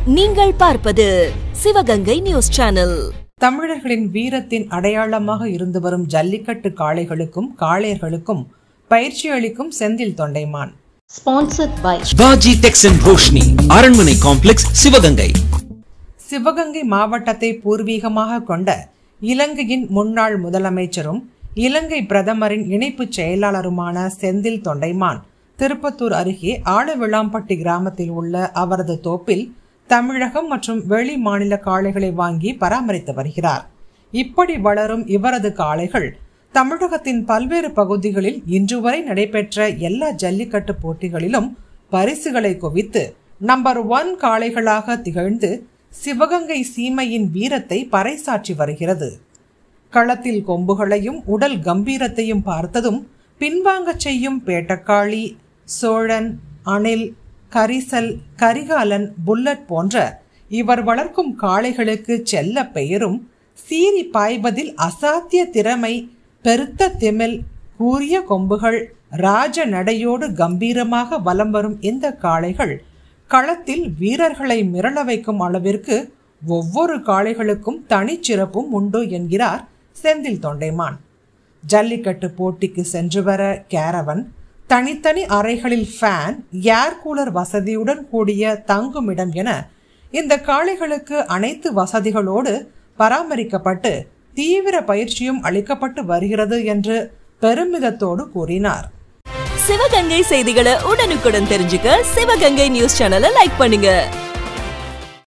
நீங்கள் பார்ப்பது Sivaganga news channel. தமிழர்களின் வீரத்தின் அடையாளமாக இருந்து வரும் ஜல்லிக்கட்டு காளைகளுக்கும் காளையர்களுக்கும் பயிற்சி அளிக்கும் Senthil Thondaiman. Sponsored by Vaji tex and Roshini, அரண்மனை காம்ப்ளெக்ஸ், சிவகங்கை. சிவகங்கை மாவட்டத்தை பூர்வீகமாக கொண்ட இலங்கையின் முன்னாள் முதலமைச்சரும் இலங்கை பிரதமரின் இணைப்பு செயலாளருமான செந்தில் தொண்டைமான் திருப்பத்தூர் அருகே ஆலவிளாம்பட்டி கிராமத்தில் உள்ள அவரது தோப்பில் தமிழகம் மற்றும் வெளி மாநில காளைகளை வாங்கி பராமரித்து வருகிறார். இப்படி வளரும் இவரது காளைகள் தமிழகத்தின் பல்வேறு பகுதிகளில் இன்று வரை நடைபெற்ற எல்லா ஜல்லிக்கட்டு போட்டிகளிலும் பரிசுகளை குவித்து நம்பர் 1 காளைகளாக திகழ்ந்து சிவகங்கை சீமையின் வீரத்தை பறைசாற்றி வருகிறது. களத்தில் கொம்புகளையும் உடல் கம்பீரத்தையும் பார்த்ததும் பின்வாங்க செய்யும் பேட்டக்காளி, சோழன், அணில், கரிசல், கரிகாலன், புல்லட் போன்ற இவர் வளர்க்கும் காளைகளுக்கு செல்ல பெயரும், சீறி பாய்வதில் அசாத்திய திறமை, பெருத்த திமில், கூரிய கொம்புகள், ராஜ நடையோடு கம்பீரமாக வலம் வரும் இந்த காளைகள் களத்தில் வீரர்களை மிரள வைக்கும் அளவிற்கு ஒவ்வொரு காளைகளுக்கும் தனிச்சிறப்பும் உண்டு என்கிறார் செந்தில் தொண்டைமான். ஜல்லிக்கட்டு போட்டிக்கு சென்று வர கேரவன், தனித்தனி அறைகளில் ஃபேன், ஏர் கூலர் வசதியுடன் கூடிய தங்குமிடம் என இந்த காளைகளுக்கு அனைத்து வசதிகளோடு பராமரிக்கப்பட்டு தீவிர பயிற்சியும் அளிக்கப்பட்டு வருகிறது என்று பெருமிதத்தோடு கூறினார். சிவகங்கை செய்திகளை உடனுக்குடன் தெரிஞ்சுக்க சிவகங்கை நியூஸ் சேனலை லைக் பண்ணுங்க.